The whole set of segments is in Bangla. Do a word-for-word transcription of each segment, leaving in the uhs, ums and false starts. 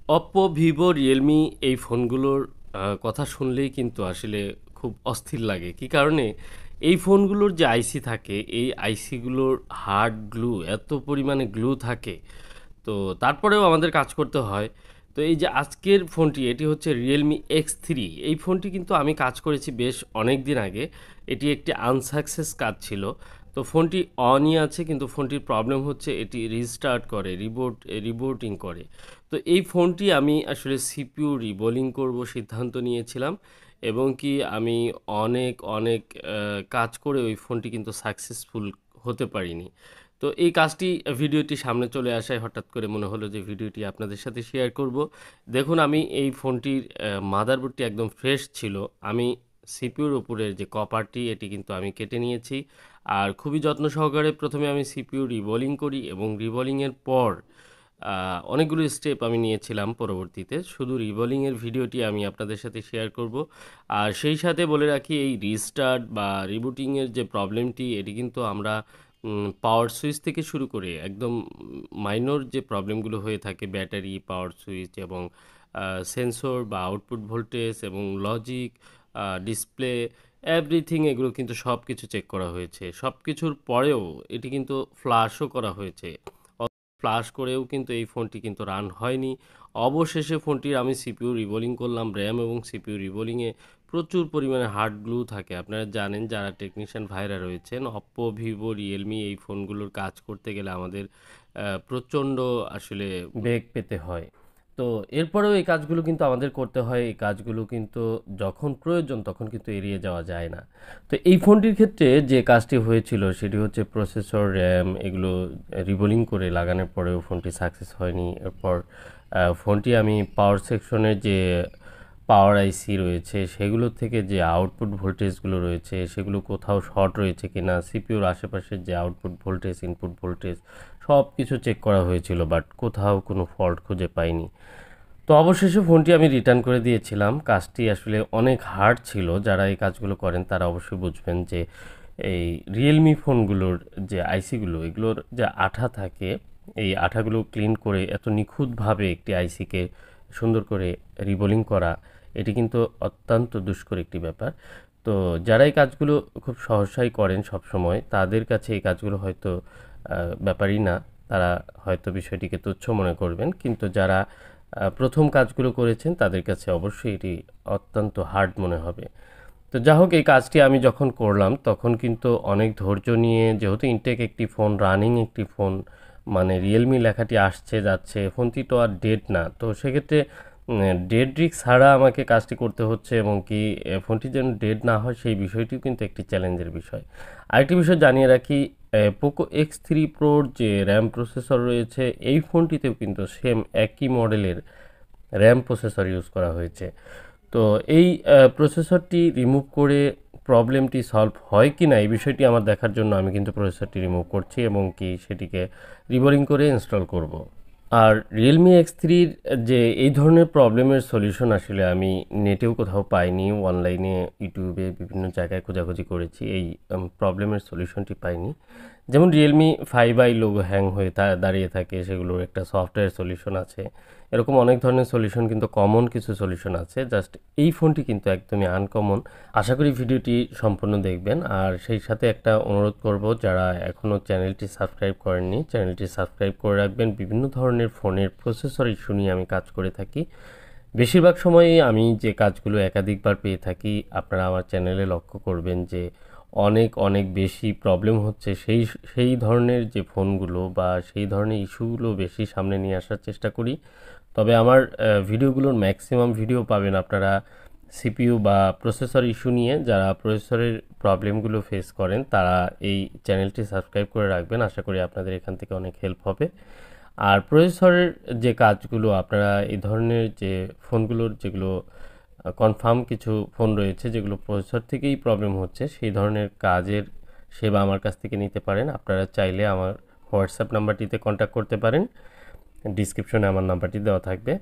Oppo, Vivo, Realme এই ফোনগুলোর আ কথা শুনলেই কিন্তু আসলে খুব অস্থির লাগে। কি কারণে? এই ফোনগুলোর যে আইসি থাকে, এই আইসিগুলোর হার্ড গ্লু এত পরিমাণে গ্লু থাকে, তো তারপরেও আমাদের কাজ করতে হয়। তো এই যে আজকের ফোনটি, এটি হচ্ছে Realme এক্স থ্রি। এই ফোনটি কিন্তু আমি কাজ করেছি বেশ অনেকদিন আগে। এটি একটি আনসাকসেস কাজ ছিল। তো ফোনটি অনই আছে কিন্তু ফোনটির প্রবলেম হচ্ছে এটি রিস্টার্ট করে, রিবোট রিবুটিং করে। তো এই ফোনটি আমি আসলে সিপিইউ রিবোলিং করব সিদ্ধান্ত নিয়েছিলাম এবং কি আমি অনেক, অনেক আ কাজ করে ওই ফোনটি কিন্তু সাকসেসফুল হতে পারিনি। তো এই কাজটি ভিডিওটি সামনে চলে আসায় হঠাৎ করে মনে হলো যে ভিডিওটি আপনাদের সাথে শেয়ার করব। দেখুন আমি এই ফোনটির আ মাদারবোর্ডটি একদম ফ্রেশ ছিল। আমি সিপিইউর উপরের যে কপারটি এটি কিন্তু আমি কেটে নিয়েছি। আর খুবই যত্ন সহকারে প্রথমে আমি সিপিইউ রিবোলিং করি এবং রিবোলিংয়ের পর আ অনেকগুলো স্টেপ আমি নিয়েছিলাম পরবর্তীতে। শুধু রিবোলিংয়ের ভিডিওটি আমি আপনাদের সাথে শেয়ার করব। আর সেই সাথে বলে রাখি এই রিস্টার্ট বা রিবুটিংয়ের যে প্রবলেমটি এটি কিন্তু আমরা উম পাওয়ার সুইচ থেকে শুরু করে একদম মাইনর যে প্রবলেমগুলো হয়ে থাকে ব্যাটারি, পাওয়ার সুইচ এবং আ সেন্সর বা আউটপুট ভোল্টেজ এবং লজিক, আ ডিসপ্লে, এভরিথিং এগুলো কিন্তু সবকিছু চেক করা হয়েছে। সবকিছুর পরেও এটি কিন্তু ফ্লাশও করা হয়েছে। ফ্লাশ করেও কিন্তু এই ফোনটি কিন্তু রান হয়নি। অবশেষে ফোনটির আমি সিপিইউ রিবোলিং করলাম। র‍্যাম এবং সিপিইউ রিবোলিংয়ে প্রচুর পরিমাণে হার্ড গ্লু থাকে। আপনারা জানেন যারা টেকনিশিয়ান ভাইরা রয়েছেন, Oppo, Vivo, Realme এই ফোনগুলোর কাজ করতে গেলে আমাদের আ প্রচণ্ড আসলে বেগ পেতে হয়। তো এরপরেও এই কাজগুলো কিন্তু আমাদের করতে হয়। এই কাজগুলো কিন্তু যখন প্রয়োজন তখন কিন্তু এড়িয়ে যাওয়া যায় না। তো এই ফোনটির ক্ষেত্রে যে কাজটি হয়েছিল সেটি হচ্ছে প্রসেসর, র্যাম এগুলো রিবোলিং করে লাগানোর পরেও ফোনটি সাকসেস হয়নি। এরপর আ ফোনটি আমি পাওয়ার সেকশনের যে পাওয়ার আইসি রয়েছে সেগুলো থেকে যে আউটপুট ভোল্টেজগুলো রয়েছে সেগুলো কোথাও শর্ট রয়েছে কিনা, সিপিইউর আশেপাশের যে আউটপুট ভোল্টেজ, ইনপুট ভোল্টেজ সব কিছু চেক করা হয়েছিল বাট কোথাও কোনো ফল্ট খুঁজে পাইনি। তো অবশেষে ফোনটি আমি রিটার্ন করে দিয়েছিলাম। কাজটি আসলে অনেক হার্ড ছিল। যারা এই কাজগুলো করেন তারা অবশ্যই বুঝবেন যে এই Realme ফোনগুলোর যে আইসিগুলো এগুলোর যে আঠা থাকে, এই আঠাগুলো ক্লিন করে এত নিখুঁতভাবে একটি আইসিকে সুন্দর করে রিবোলিং করা এটি কিন্তু অত্যন্ত দুষ্কর একটি ব্যাপার। তো যারা এই কাজগুলো খুব সহসাই করেন সবসময় তাদের কাছে এই কাজগুলো হয়তো আ ব্যাপারই না। তারা হয়তো বিষয়টিকে তুচ্ছ মনে করবেন। কিন্তু যারা আ প্রথম কাজগুলো করেছেন তাদের কাছে অবশ্যই এটি অত্যন্ত হার্ড মনে হবে। তো যা হোক এই কাজটি আমি যখন করলাম তখন কিন্তু অনেক ধৈর্য নিয়ে, যেহেতু ইনটেক একটি ফোন, রানিং একটি ফোন, মানে Realme লেখাটি আসছে যাচ্ছে, ফোনটি তো আর ডেড না। তো সেক্ষেত্রে উম ডেড রিস্ক ছাড়া আমাকে কাজটি করতে হচ্ছে এবং কি এ ফোনটি যেন ডেড না হয় সেই বিষয়টিও কিন্তু একটি চ্যালেঞ্জের বিষয়। আরেকটি বিষয় জানিয়ে রাখি, এ Poco এক্স থ্রি Proর যে RAM প্রসেসর রয়েছে এই ফোনটিতেও কিন্তু সেম একই মডেলের RAM প্রসেসর ইউজ করা হয়েছে। তো এই আ প্রসেসরটি রিমুভ করে প্রবলেমটি সলভ হয় কিনা এই বিষয়টি আমার দেখার জন্য আমি কিন্তু প্রসেসরটি রিমুভ করছি এবং কি সেটিকে রিবোলিং করে ইনস্টল করব। আর Realme এক্স থ্রির যে এই ধরনের প্রবলেমের সলিউশন আসলে আমি নেটেও কোথাও পাইনি। অনলাইনে ইউটিউবে বিভিন্ন জায়গায় খোঁজাখুঁজি করেছি। এই আম প্রবলেমের সলিউশনটি পাইনি। যেমন Realme five i logo hang হয়ে তা দাঁড়িয়ে থাকে, সেগুলোর একটা সফটওয়্যার সলিউশন আছে। এরকম অনেক ধরনের সলিউশন কিন্তু কমন কিছু সলিউশন আছে। জাস্ট এই ফোনটি কিন্তু একদমই আনকমন। আশা করি ভিডিওটি সম্পূর্ণ দেখবেন। আর সেই সাথে একটা অনুরোধ করব, যারা এখনও চ্যানেলটি সাবস্ক্রাইব করেননি চ্যানেলটি সাবস্ক্রাইব করে রাখবেন। বিভিন্ন ধরনের ফোনের প্রসেসর ইস্যু নিয়ে আমি কাজ করে থাকি। বেশিরভাগ সময়ই আমি যে কাজগুলো একাধিকবার পেয়ে থাকি, আপনারা আমার চ্যানেলে লক্ষ্য করবেন যে অনেক অনেক বেশি প্রবলেম হচ্ছে সেই সেই ধরনের যে ফোনগুলো বা সেই ধরনের ইস্যুগুলো বেশি সামনে নিয়ে আসার চেষ্টা করি। তবে আমার ভিডিওগুলোর ম্যাক্সিমাম ভিডিও পাবেন আপনারা সিপিইউ বা প্রসেসর ইস্যু নিয়ে। যারা প্রসেসরের প্রবলেমগুলো ফেস করেন তারা এই চ্যানেলটি সাবস্ক্রাইব করে রাখবেন। আশা করি আপনাদের এখান থেকে অনেক হেল্প হবে। আর প্রসেসরের যে কাজগুলো আপনারা এই ধরনের যে ফোনগুলোর যেগুলো কনফার্ম কিছু ফোন রয়েছে যেগুলো প্রসেসর থেকেই প্রবলেম হচ্ছে, সেই ধরনের কাজের সেবা আমার কাছ থেকে নিতে পারেন। আপনারা চাইলে আমার হোয়াটসঅ্যাপ নাম্বারটিতে কন্ট্যাক্ট করতে পারেন। ডিসক্রিপশনে আমার নাম্বারটি দেওয়া থাকবে।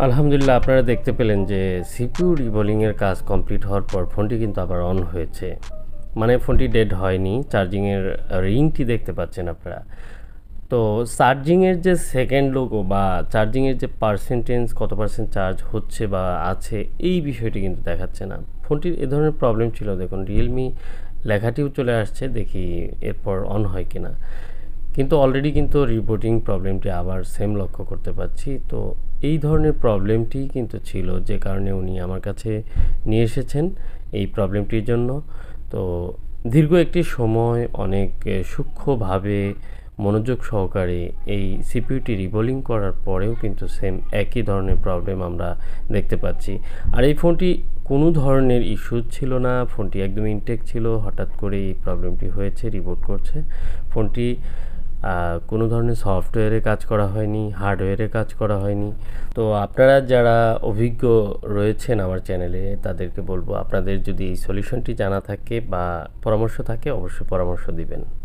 আলহামদুলিল্লাহ, আপনারা দেখতে পেলেন যে সিপিইউ রিবোলিংয়ের কাজ কমপ্লিট হওয়ার পর ফোনটি কিন্তু আবার অন হয়েছে। মানে ফোনটি ডেড হয়নি, চার্জিংয়ের রিংটি দেখতে পাচ্ছেন আপনারা। তো চার্জিংয়ের যে সেকেন্ড লোগো বা চার্জিংয়ের যে পার্সেন্টেজ, কত পার্সেন্ট চার্জ হচ্ছে বা আছে, এই বিষয়টি কিন্তু দেখাচ্ছে না। ফোনটির এ ধরনের প্রবলেম ছিল, দেখুন রিয়েলমি লেখাটিও চলে আসছে, দেখি এরপর অন হয় কিনা। কিন্তু অলরেডি কিন্তু রিবুটিং প্রবলেমটি আবার সেম লক্ষ্য করতে পারছি। তো এই ধরনের প্রবলেমটি কিন্তু ছিল, যে কারণে উনি আমার কাছে নিয়ে এসেছেন এই প্রবলেমটির জন্য। তো দীর্ঘ একটি সময় অনেক সূক্ষ্মভাবে মনোযোগ সহকারে এই সিপিইউটি রিবোলিং করার পরেও কিন্তু সেম একই ধরনের প্রবলেম আমরা দেখতে পাচ্ছি। আর এই ফোনটি কোনো ধরনের ইস্যু ছিল না, ফোনটি একদম ইনটেক ছিল, হঠাৎ করে এই প্রবলেমটি হয়েছে, রিবোট করছে। ফোনটি কোনো ধরনের সফটওয়্যারে কাজ করা হয়নি, হার্ডওয়্যারে কাজ করা হয়নি। তো আপনারা যারা অভিজ্ঞ রয়েছেন আমার চ্যানেলে, তাদেরকে বলবো আপনাদের যদি এই সলিউশনটি জানা থাকে বা পরামর্শ থাকে, অবশ্যই পরামর্শ দিবেন।